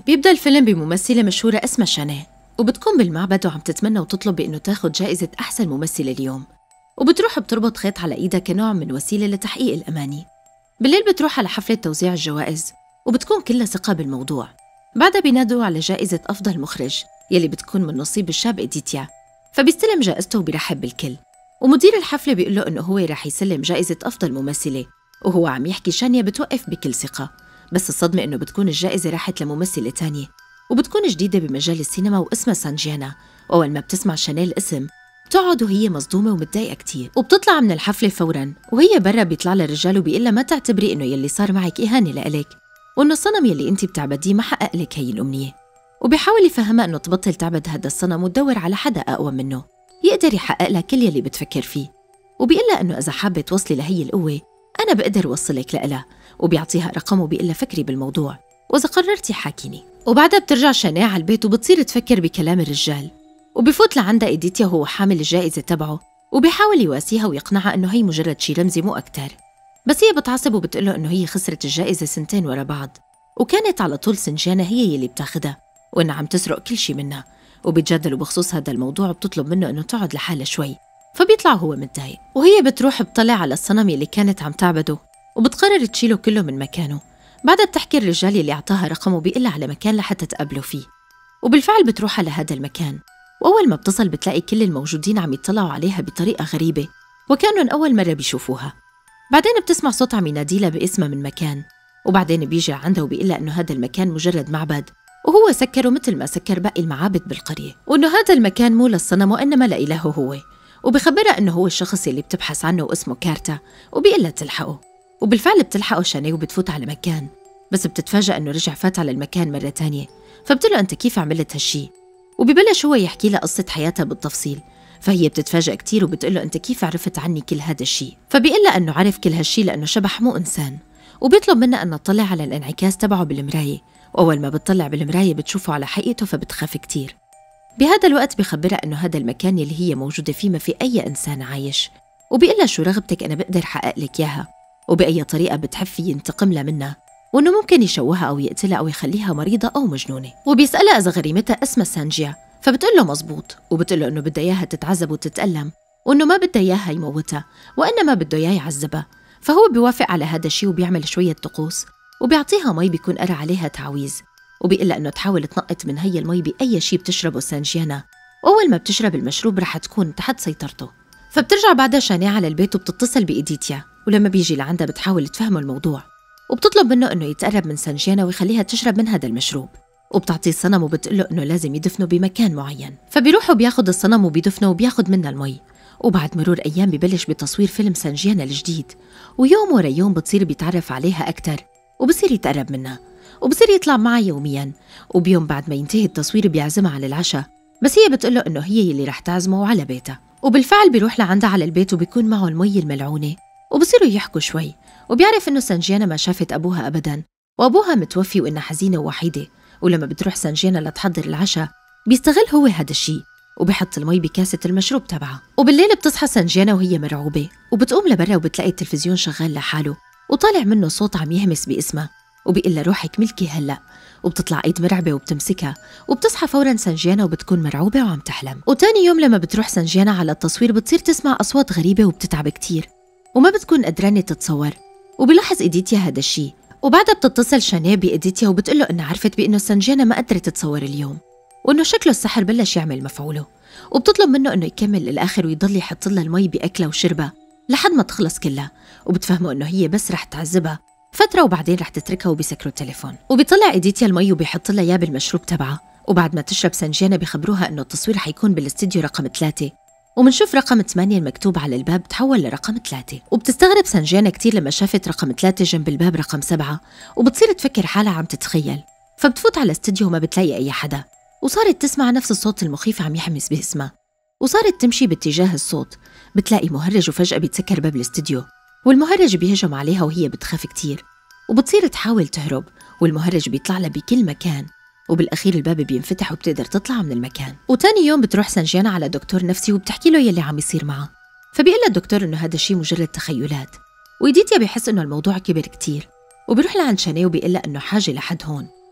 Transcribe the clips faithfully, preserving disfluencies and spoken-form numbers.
بيبدأ الفيلم بممثلة مشهورة اسمها شانيه، وبتكون بالمعبد وعم تتمنى وتطلب بإنه تاخد جائزة أحسن ممثلة اليوم، وبتروح بتربط خيط على إيدها كنوع من وسيلة لتحقيق الأماني. بالليل بتروح على حفلة توزيع الجوائز وبتكون كلها ثقة بالموضوع. بعدها بينادوا على جائزة أفضل مخرج يلي بتكون من نصيب الشاب إديتيا، فبيستلم جائزته وبيرحب بالكل. ومدير الحفلة بيقول له إنه هو رح يسلم جائزة أفضل ممثلة، وهو عم يحكي شانيا بتوقف بكل ثقة. بس الصدمة إنه بتكون الجائزة راحت لممثلة تانية وبتكون جديدة بمجال السينما واسمها سانجيانا. وأول ما بتسمع شانيل الاسم بتقعد وهي مصدومة ومتضايقة كتير، وبتطلع من الحفلة فوراً. وهي برا بيطلع لها الرجال وبيقول لها ما تعتبري إنه يلي صار معك إهانة لإلك، وإنه الصنم يلي أنت بتعبديه ما حقق لك هي الأمنية. وبيحاول يفهمها إنه تبطل تعبد هذا الصنم وتدور على حدا أقوى منه يقدر يحقق لها كل يلي بتفكر فيه. وبيقول لها إنه إذا حابة توصلي لهي القوة أنا بقدر وصلك لإلها، وبيعطيها رقم وبيقول لها فكري بالموضوع وإذا قررتي حاكيني. وبعدها بترجع شانيه على البيت وبتصير تفكر بكلام الرجال، وبفوت لعندها إيديتيا وهو حامل الجائزة تبعه وبيحاول يواسيها ويقنعها إنه هي مجرد شي رمزي مو أكتر. بس هي بتعصب وبتقوله إنه هي خسرت الجائزة سنتين ورا بعض، وكانت على طول سنجانة هي يلي بتاخدها، وإنها عم تسرق كل شي منها. وبيتجادلوا بخصوص هذا الموضوع وبتطلب منه إنه تقعد لحالها شوي، فبيطلع هو متضايق. وهي بتروح بتطلع على الصنم يلي كانت عم تعبده وبتقرر تشيله كله من مكانه. بعدها بتحكي الرجال يلي أعطاها رقمه وبيقلها على مكان لحتى تقابله فيه، وبالفعل بتروح على هذا المكان. وأول ما بتصل بتلاقي كل الموجودين عم يطلعوا عليها بطريقة غريبة وكانوا أول مرة بيشوفوها. بعدين بتسمع صوت عم يناديلها باسمها من مكان، وبعدين بيجي عندها وبيقلها إنه هذا المكان مجرد معبد وهو سكره مثل ما سكر باقي المعابد بالقرية، وإنه هذا المكان مو للصنم وإنما لإلهه هو. وبخبرها إنه هو الشخص اللي بتبحث عنه واسمه كارتا، وبيقلها تلحقه. وبالفعل بتلحقه شانيه وبتفوت على مكان، بس بتتفاجأ إنه رجع فات على المكان مرة تانية. فبتقول أنت كيف عملت هالشي؟ وبيبلش هو يحكي لها قصة حياتها بالتفصيل، فهي بتتفاجأ كتير وبتقول له أنت كيف عرفت عني كل هذا الشي؟ فبيقول لها إنه عرف كل هالشي لأنه شبح مو إنسان، وبيطلب منها أن تطلع على الانعكاس تبعه بالمراية. وأول ما بتطلع بالمراية بتشوفه على حقيقته فبتخاف كتير. بهذا الوقت بخبرها إنه هذا المكان اللي هي موجودة فيه ما في أي إنسان عايش، وبيقول لها شو رغبتك أنا بقدر حقق لك إياها، وبأي طريقة بتحب ينتقم لها منها، وإنه ممكن يشوهها أو يقتلها أو يخليها مريضة أو مجنونة. وبيسألها إذا غريمتها اسمها سانجيا، فبتقول له مزبوط، وبتقول له إنه بدها إياها تتعذب وتتألم، وإنه ما بدها إياها يموتها وإنما بده إياه يعذبها. فهو بيوافق على هذا الشيء وبيعمل شوية طقوس وبيعطيها مي بيكون قرأ عليها تعويذ، وبيقول لها إنه تحاول تنقط من هي المي بأي شيء بتشربه سانجيانا، وأول ما بتشرب المشروب رح تكون تحت سيطرته. فبترجع بعدها شانيه على البيت وبتتصل بإيديتيا، ولما بيجي لعندها بتحاول تفهمه الموضوع وبتطلب منه إنه يتقرب من سانجيانا ويخليها تشرب من هذا المشروب، وبتعطيه الصنم وبتقول له إنه لازم يدفنه بمكان معين. فبيروح وبياخد الصنم وبيدفنه وبياخد منها المي. وبعد مرور أيام ببلش بتصوير فيلم سانجيانا الجديد، ويوم ورا يوم بتصير بيتعرف عليها أكتر وبصير يتقرب منها وبصير يطلع معها يوميا. وبيوم بعد ما ينتهي التصوير بيعزمها على العشاء، بس هي بتقول له إنه هي اللي رح تعزمه على بيتها. وبالفعل بيروح لعندها على البيت وبيكون معه المي الملعونة وبصيروا يحكوا شوي، وبيعرف إنه سانجيانا ما شافت أبوها أبدا، وأبوها متوفي وإنها حزينة ووحيدة. ولما بتروح سانجيانا لتحضر العشاء بيستغل هو هذا الشيء وبيحط المي بكاسة المشروب تبعها. وبالليل بتصحى سانجيانا وهي مرعوبة وبتقوم لبرا وبتلاقي التلفزيون شغال لحاله وطالع منه صوت عم يهمس باسمها، وبيقول لها روحك ملكي هلأ. وبتطلع ايد مرعبة وبتمسكها وبتصحى فورا سانجيانا وبتكون مرعوبة وعم تحلم. وتاني يوم لما بتروح سانجيانا على التصوير بتصير تسمع أصوات غريبة وبتتعب كتير وما بتكون قدرانة تتصور، وبيلاحظ إيديتيا هذا الشيء. وبعدها بتتصل شانيه بإيديتيا وبتقول له إنها عرفت بإنه سانجيانا ما قدرت تتصور اليوم وإنه شكله السحر بلش يعمل مفعوله، وبتطلب منه إنه يكمل للآخر ويضل يحط لها المي بأكلها وشربها لحد ما تخلص كلها. وبتفهمه إنه هي بس رح تعذبها فترة وبعدين رح تتركها وبيسكروا التليفون. وبيطلع إيديتيا المي وبيحط لها إياه بالمشروب تبعها. وبعد ما تشرب سانجيانا بيخبروها إنه التصوير حيكون بالاستديو رقم ثلاثة، ومنشوف رقم ثمانية المكتوب على الباب تحول لرقم ثلاثة. وبتستغرب سانجيانا كتير لما شافت رقم ثلاثة جنب الباب رقم سبعة، وبتصير تفكر حالها عم تتخيل. فبتفوت على الاستديو وما بتلاقي أي حدا، وصارت تسمع نفس الصوت المخيف عم يحمس باسمها، وصارت تمشي باتجاه الصوت. بتلاقي مهرج وفجأة بيتسكر باب الاستديو، والمهرج بيهجم عليها وهي بتخاف كتير وبتصير تحاول تهرب، والمهرج بيطلع لها بكل مكان، وبالأخير الباب بينفتح وبتقدر تطلع من المكان. وتاني يوم بتروح سانجيانا على دكتور نفسي وبتحكي له يلي عم يصير معها، فبيقول الدكتور إنه هذا الشيء مجرد تخيلات. وإيديتيا بيحس إنه الموضوع كبير كتير وبيروح لعند شانيه وبيقول لها إنه حاجة لحد هون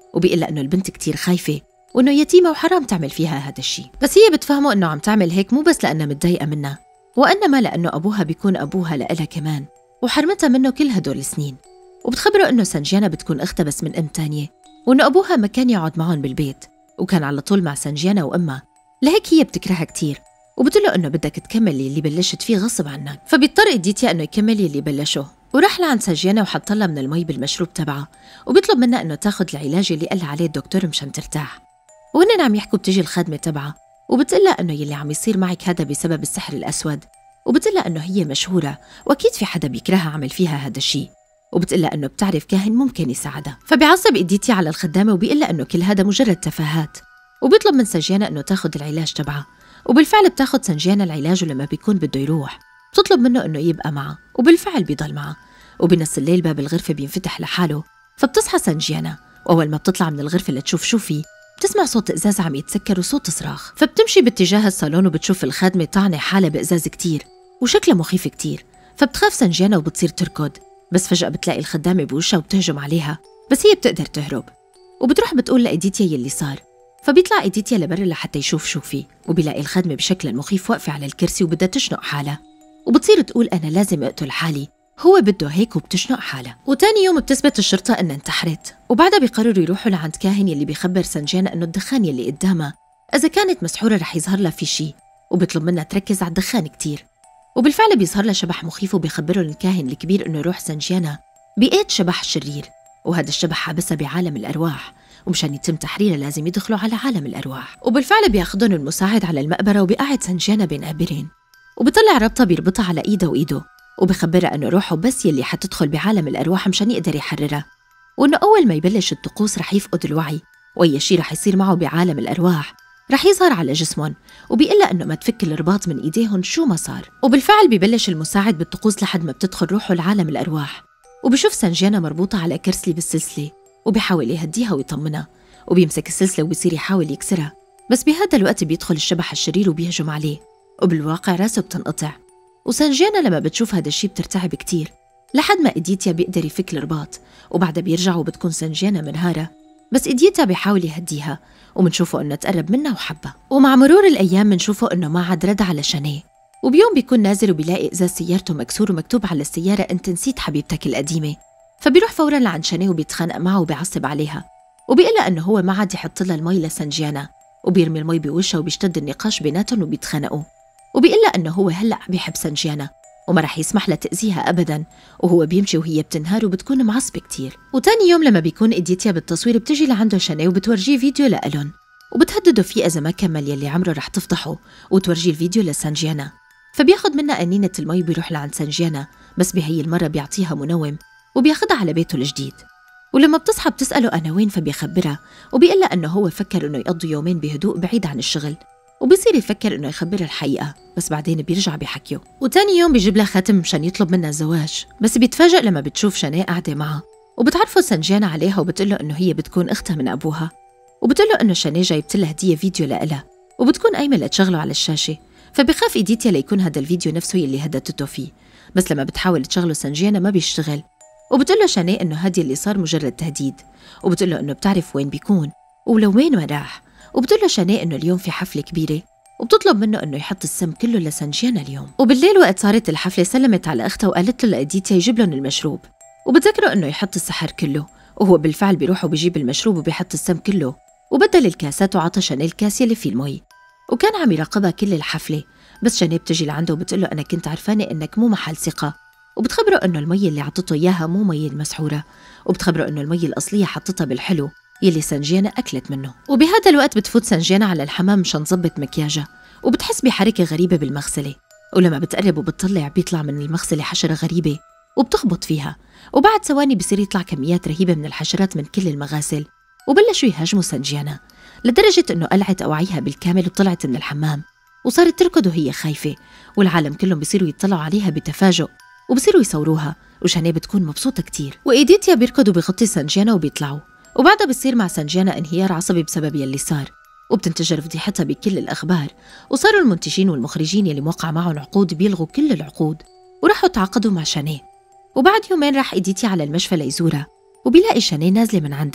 وبيقلها إنه البنت كتير خايفة وإنه يتيمة وحرام تعمل فيها هذا الشيء. بس هي بتفهمه إنه عم تعمل هيك مو بس لأنها متضايقة منها، وإنما لأنه أبوها بيكون أبوها لإلها كمان وحرمتها منه كل هدول السنين. وبتخبره إنه سانجيانا بتكون أختها بس من أم تانية، وإنه أبوها ما كان يقعد معهم بالبيت وكان على طول مع سانجيانا وأمها، لهيك هي بتكرهها كتير وبتقوله إنه بدك تكمل اللي بلشت فيه غصب عنك. فبيضطر إديتيا إنه يكمل اللي بلشه، وراح لعند سانجيانا وحط لها من المي بالمشروب تبعها وبيطلب منها إنه تاخد العلاج اللي قال عليه الدكتور مشان ترتاح. وهن عم يحكوا بتجي الخادمة تبعها وبتقلها إنه يلي عم يصير معك هذا بسبب السحر الأسود، وبتقلها إنه هي مشهورة وأكيد في حدا بيكرهها عمل فيها هذا الشيء، وبتقلها إنه بتعرف كاهن ممكن يساعدها. فبيعصب إديتيا على الخدامة وبيقلها إنه كل هذا مجرد تفاهات، وبيطلب من سانجيانا إنه تاخد العلاج تبعها. وبالفعل بتاخد سانجيانا العلاج، ولما بيكون بده يروح بتطلب منه إنه يبقى معها، وبالفعل بيضل معها. وبنص الليل باب الغرفة بينفتح لحاله، فبتصحى سانجيانا، وأول ما بتطلع من الغرفة لتشوف شو فيه بتسمع صوت إزاز عم يتسكر وصوت صراخ. فبتمشي باتجاه الصالون وبتشوف الخادمة طعنة حالة بإزاز كتير وشكلها مخيف كتير، فبتخاف سانجيانا وبتصير تركض. بس فجأة بتلاقي الخدامة بوشها وبتهجم عليها، بس هي بتقدر تهرب وبتروح بتقول لإديتيا يلي صار. فبيطلع إديتيا لبرا لحتى يشوف شو فيه، وبيلاقي الخدمة بشكل مخيف واقفة على الكرسي وبدها تشنق حالها، وبتصير تقول أنا لازم أقتل حالي، هو بده هيك، وبتشنق حالها. وتاني يوم بتثبت الشرطة إنها انتحرت، وبعدها بيقرروا يروحوا لعند كاهن يلي بيخبر سانجيانا إنه الدخان يلي قدامها إذا كانت مسحورة رح يظهر لها في شيء، وبيطلب منها تركز على الدخان كتير. وبالفعل بيظهر لها شبح مخيف، وبيخبره الكاهن الكبير إنه يروح سانجيانا بإيد شبح شرير، وهذا الشبح حابسها بعالم الأرواح، ومشان يتم تحريرها لازم يدخلوا على عالم الأرواح. وبالفعل بياخدهم المساعد على المقبرة، وبيقعد سانجيانا بين قابرين، وبيطلع ربطة بيربطها على إيده وإيده، وبخبرها إنه روحه بس يلي حتدخل بعالم الأرواح مشان يقدر يحررها، وإنه أول ما يبلش الطقوس رح يفقد الوعي، وأي شيء رح يصير معه بعالم الأرواح رح يظهر على جسمهم، وبيقلها إنه ما تفك الرباط من إيديهم شو ما صار. وبالفعل بيبلش المساعد بالطقوس لحد ما بتدخل روحه لعالم الأرواح، وبشوف سانجيانا مربوطة على كرسي بالسلسلة، وبيحاول يهديها ويطمنها، وبيمسك السلسلة وبيصير يحاول يكسرها، بس بهذا الوقت بيدخل الشبح الشرير وبيهجم عليه، وبالواقع راسه بتنقطع. وسانجيانا لما بتشوف هذا الشيء بترتعب كتير، لحد ما إديتيا بيقدر يفك الرباط، وبعدها بيرجع وبتكون سانجيانا منهارة، بس إديتيا بيحاول يهديها، ومنشوفه إنه تقرب منها وحبها. ومع مرور الأيام منشوفه إنه ما عاد رد على شانيه، وبيوم بيكون نازل وبيلاقي إزاز سيارته مكسور ومكتوب على السيارة أنت نسيت حبيبتك القديمة، فبيروح فورا لعند شانيه وبيتخانق معه وبيعصب عليها، وبيقلها إنه هو ما عاد يحط لها المي لسانجيانا، وبيرمي المي بوشها وبيشتد النقاش بيناتهم وبيتخانقوا، وبيقلها إنه هو هلأ بيحب سانجيانا وما رح يسمح لها تأذيها أبداً، وهو بيمشي وهي بتنهار وبتكون معصبة كتير. وتاني يوم لما بيكون إديتيا بالتصوير بتجي لعنده شانيه وبتورجيه فيديو لألون، وبتهدده فيه إذا ما كمل يلي عمره رح تفضحه، وتورجيه الفيديو لسانجيانا. فبياخد منها قنينة المي وبيروح لعند سانجيانا، بس بهي المرة بيعطيها منوم وبياخدها على بيته الجديد. ولما بتصحى بتسأله أنا وين، فبيخبرها وبيقلها إنه هو فكر إنه يقضي يومين بهدوء بعيد عن الشغل، وبيصير يفكر إنه يخبرها الحقيقة، بس بعدين بيرجع بحكيه. وتاني يوم بيجيب لها خاتم مشان يطلب منها الزواج، بس بيتفاجئ لما بتشوف شانيه قاعدة معها، وبتعرفه سانجيانا عليها وبتقله إنه هي بتكون أختها من أبوها، وبتقله إنه شانيه جايبت لها هدية فيديو لإلها، وبتكون قايمة لتشغله على الشاشة. فبخاف إديتيا ليكون هذا الفيديو نفسه يلي هددته فيه، بس لما بتحاول تشغله سانجيانا ما بيشتغل، وبتقله شانيه إنه هادي اللي صار مجرد تهديد، وبتقله إنه بتعرف وين بيكون ولو وين ما راح، وبتقله شانيه إنه اليوم في حفلة كبيرة، وبتطلب منه إنه يحط السم كله لسانجيانا اليوم. وبالليل وقت صارت الحفلة سلمت على أختها وقالت له لإديتيا يجيب لهم المشروب، وبتذكره إنه يحط السحر كله، وهو بالفعل بيروح وبيجيب المشروب وبيحط السم كله، وبدل الكاسات وعطى شانيه الكاس يلي فيه المي، وكان عم يراقبها كل الحفلة. بس شانيه بتجي لعنده وبتقله أنا كنت عرفانة إنك مو محل ثقة، وبتخبره إنه المي اللي عطته إياها مو مي المسحورة، وبتخبره إنه المي الأصلية حطتها بالحلو يلي سانجيانا أكلت منه. وبهذا الوقت بتفوت سانجيانا على الحمام مشان تظبط مكياجها، وبتحس بحركة غريبة بالمغسلة، ولما بتقرب وبتطلع بيطلع من المغسلة حشرة غريبة وبتخبط فيها، وبعد ثواني بصير يطلع كميات رهيبة من الحشرات من كل المغاسل، وبلشوا يهاجموا سانجيانا لدرجة إنه قلعت أوعيها بالكامل وطلعت من الحمام، وصارت تركض وهي خايفة، والعالم كلهم بيصيروا يطلعوا عليها بتفاجؤ وبصيروا يصوروها، وشانيه بتكون مبسوطة كتير. وإيديتيا بيركض وبيغطي سانجيانا وبيطلعوا، وبعدها بصير مع سانجيانا انهيار عصبي بسبب يلي صار، وبتنتشر فضيحتها بكل الأخبار، وصاروا المنتجين والمخرجين يلي موقع معهم عقود بيلغوا كل العقود، وراحوا تعاقدوا مع شانيه. وبعد يومين راح إيديتيا على المشفى ليزورها، وبيلاقي شانيه نازلة من عندها،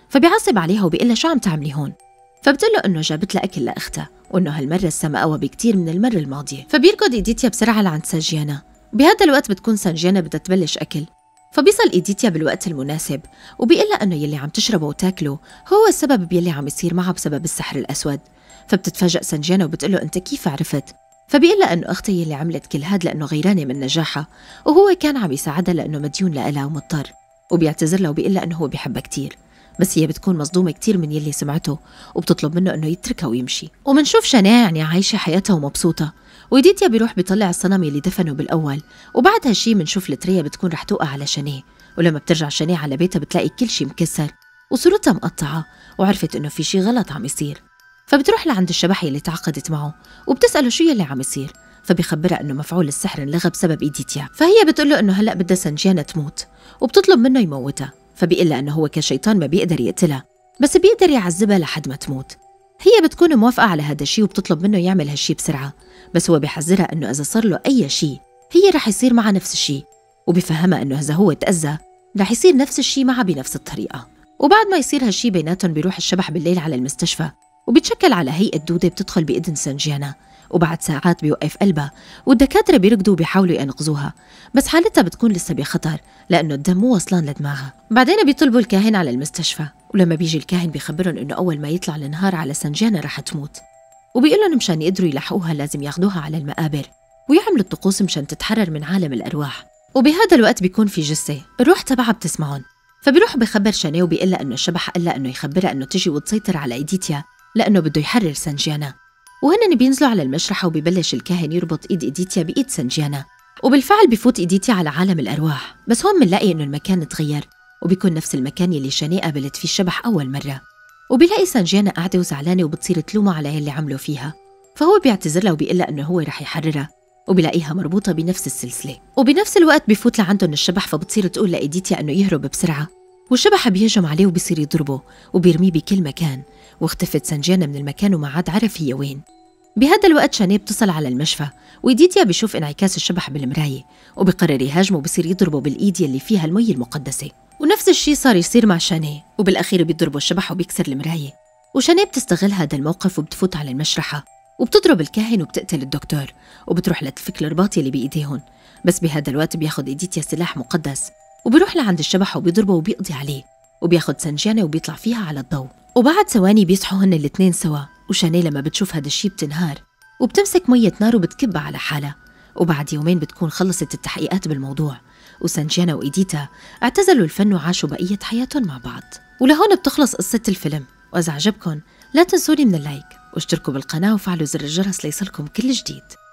فبيعصب عليها وبيقول لها شو عم تعملي هون؟ فبتقول له إنه جابت لها أكل لأختها وإنه هالمرة السما أقوى بكتير من المرة الماضية. فبيركض إيديتيا بسرعة لعند سانجيانا، وبهذا الوقت بتكون سانجيانا بدها تبلش أكل. فبيصل إيديتيا بالوقت المناسب وبيقول لها إنه يلي عم تشربه وتاكله هو السبب بيلي عم يصير معها بسبب السحر الأسود. فبتتفاجأ سانجيانا وبتقول له أنت كيف عرفت؟ فبيقول لها إنه أختي يلي عملت كل هاد لأنه غيرانة من نجاحها وهو كان عم يساعدها لأنه مديون لها ومضطر. وبيعتذر لها وبيقول لها إنه هو بيحبها كتير، بس هي بتكون مصدومة كتير من يلي سمعته وبتطلب منه إنه يتركها ويمشي. ومنشوف شانيه يعني عايشة حياتها ومبسوطة، وإيديتيا بيروح بيطلع الصنم يلي دفنه بالأول. وبعد هالشي منشوف التريا بتكون رح توقع على شانيه، ولما بترجع شانيه على بيتها بتلاقي كل شي مكسر وصورتها مقطعة، وعرفت إنه في شي غلط عم يصير. فبتروح لعند الشبح يلي تعاقدت معه وبتسأله شو يلي عم يصير، فبيخبرها إنه مفعول السحر انلغى بسبب إيديتيا. فهي بتقول له إنه هلأ بدها سانجيانا تموت وبتطلب منه يموتها. فبيقول لها إنه هو كشيطان ما بيقدر يقتلها، بس بيقدر يعذبها لحد ما تموت. هي بتكون موافقة على هذا الشيء وبتطلب منه يعمل هالشي بسرعة، بس هو بيحذرها إنه إذا صار له أي شيء هي رح يصير معها نفس الشيء، وبيفهمها إنه إذا هو تأذى رح يصير نفس الشيء معها بنفس الطريقة. وبعد ما يصير هالشي بيناتهم بيروح الشبح بالليل على المستشفى وبيتشكل على هيئة دودة بتدخل بإذن سانجيانا، وبعد ساعات بيوقف قلبها والدكاترة بيركضوا وبيحاولوا ينقذوها، بس حالتها بتكون لسه بخطر لأنه الدم مو وصلان لدماغها. بعدين بيطلبوا الكاهن على المستشفى، ولما بيجي الكاهن بيخبرهم إنه أول ما يطلع النهار على سانجيانا رح تموت، وبيقول لهم مشان يقدروا يلحقوها لازم ياخدوها على المقابر ويعملوا الطقوس مشان تتحرر من عالم الأرواح. وبهذا الوقت بيكون في جثة الروح تبعها بتسمعهم، فبيروح بخبر شانيه وبيقول لها إنه الشبح قال لها إنه يخبرها إنه تجي وتسيطر على إيديتيا لأنه بده يحرر سانجيانا. وهن بينزلوا على المشرحة وبيبلش الكاهن يربط إيد إيديتيا بإيد سانجيانا، وبالفعل بفوت إيديتيا على عالم الأرواح. بس هون منلاقي إنه المكان تغير وبيكون نفس المكان يلي شانيه قابلت فيه الشبح أول مرة، وبيلاقي سانجيانا قاعدة وزعلانة وبتصير تلومه على يلي عملوا فيها. فهو بيعتذر لها وبيقول لها إنه هو رح يحررها، وبيلاقيها مربوطة بنفس السلسلة. وبنفس الوقت بفوت لعندهم الشبح، فبتصير تقول لإيديتيا إنه يهرب بسرعة، والشبح بيهجم عليه وبيصير يضربه وبيرميه بكل مكان. واختفت سانجيانا من المكان وما عاد عرف هي وين. بهذا الوقت شانيه بتصل على المشفى، وإيديتيا بيشوف انعكاس الشبح بالمراية وبيقرر يهاجمه وبصير يضربه بالإيد يلي فيها المي المقدسة. ونفس الشي صار يصير مع شانيه، وبالأخير بيضربه الشبح وبيكسر المراية. وشانيه بتستغل هذا الموقف وبتفوت على المشرحة وبتضرب الكاهن وبتقتل الدكتور وبتروح لتفك الرباط يلي بإيديهم. بس بهذا الوقت بياخد إيديتيا سلاح مقدس وبيروح لعند الشبح وبيضربه وبيقضي عليه، وبياخد سانجيانا وبيطلع فيها على الضوء. وبعد ثواني بيصحوا هن الاثنين سوا، وشانيه لما بتشوف هذا الشي بتنهار وبتمسك مية نار وبتكبها على حالها. وبعد يومين بتكون خلصت التحقيقات بالموضوع، وسانجيانا وإيديتا اعتزلوا الفن وعاشوا بقية حياتهم مع بعض. ولهون بتخلص قصة الفيلم، وإذا عجبكن لا تنسوني من اللايك واشتركوا بالقناة وفعلوا زر الجرس ليصلكم كل جديد.